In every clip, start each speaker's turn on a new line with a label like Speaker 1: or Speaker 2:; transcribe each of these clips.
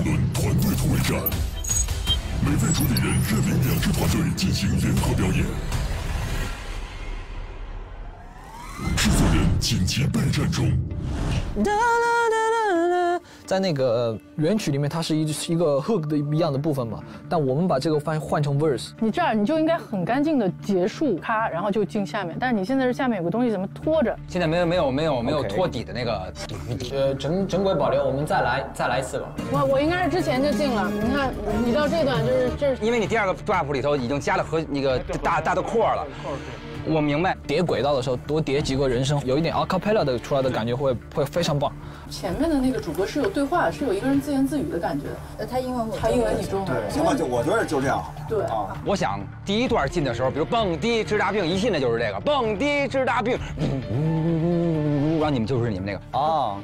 Speaker 1: 轮团队突围战，每位主理人认领2支团队进行联合表演。制作人紧急备战中。
Speaker 2: 在那个原曲里面，它是一个 hook 的一样的部分嘛，但我们把这个换成 verse。
Speaker 3: 你这样你就应该很干净的结束它，然后就进下面。但是你现在是下面有个东西怎么拖着？
Speaker 4: 现在没有拖底的那个。
Speaker 2: 整轨保留，我们再来一次吧。
Speaker 3: 我应该是之前就进了。你看，你到这段就是
Speaker 4: 因为你第2个 drop 里头已经加了和那个大的 core 了。我明白，
Speaker 2: 叠轨道的时候多叠几个人声，有一点 a cappella 的出来的感觉会非常棒。
Speaker 3: 前面的那个主歌是有对话，是有一个人自言自语的感觉。
Speaker 5: 他英文
Speaker 3: 他英文你中文。
Speaker 6: 对，行吧，我觉得就这样。
Speaker 3: 对
Speaker 6: 啊，
Speaker 4: 我想第1段进的时候，比如蹦迪治大病，一进来就是这个蹦迪治大病，然后你们就是你们那个啊。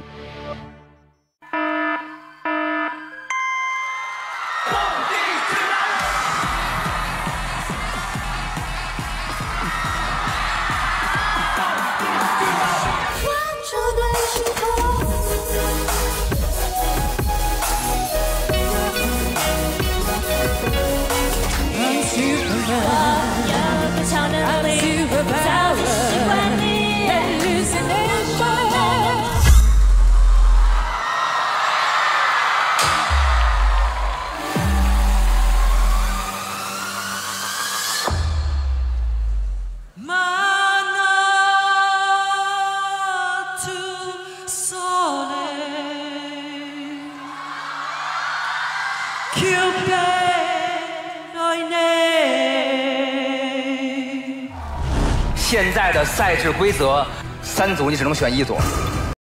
Speaker 4: 现在的赛制规则，3组你只能选1组。